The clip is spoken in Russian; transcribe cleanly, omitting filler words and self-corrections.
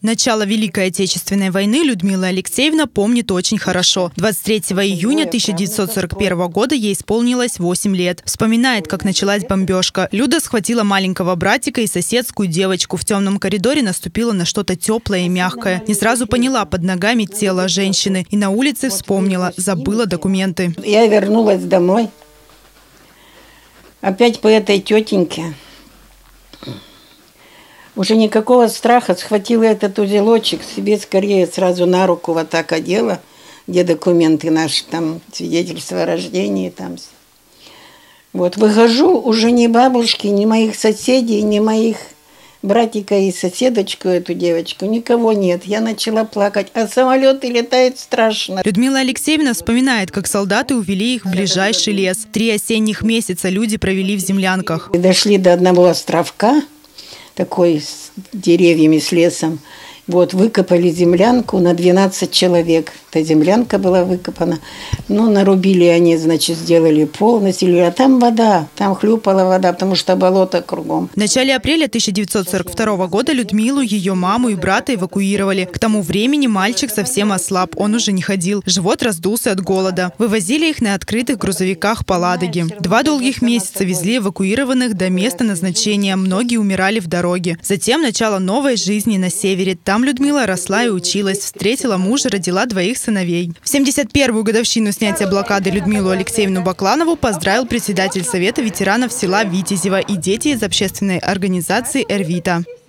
Начало Великой Отечественной войны Людмила Алексеевна помнит очень хорошо. 23 июня 1941 года ей исполнилось 8 лет. Вспоминает, как началась бомбежка. Люда схватила маленького братика и соседскую девочку. В темном коридоре наступила на что-то теплое и мягкое. Не сразу поняла под ногами тело женщины. И на улице вспомнила, забыла документы. Я вернулась домой. Опять по этой тетеньке. Уже никакого страха, схватила этот узелочек, себе скорее сразу на руку вот так одела, где документы наши, там, свидетельство о рождении, там. Вот, выхожу, уже ни бабушки, ни моих соседей, ни моих братика и соседочку, эту девочку, никого нет. Я начала плакать, а самолеты летают страшно. Людмила Алексеевна вспоминает, как солдаты увели их в ближайший лес. 3 осенних месяца люди провели в землянках. И дошли до одного островка, такой с деревьями, с лесом. Вот, выкопали землянку на 12 человек. Эта землянка была выкопана. Ну, нарубили они, значит, сделали пол, населили. А там вода, там хлюпала вода, потому что болото кругом. В начале апреля 1942 года Людмилу, ее маму и брата эвакуировали. К тому времени мальчик совсем ослаб, он уже не ходил. Живот раздулся от голода. Вывозили их на открытых грузовиках по Ладоге. 2 долгих месяца везли эвакуированных до места назначения. Многие умирали в дороге. Затем начало новой жизни на севере. Там Людмила росла и училась, встретила мужа, родила 2 сыновей. В 71-ю годовщину снятия блокады Людмилу Алексеевну Бакланову поздравил председатель Совета ветеранов села Витязева и дети из общественной организации «Эрвита».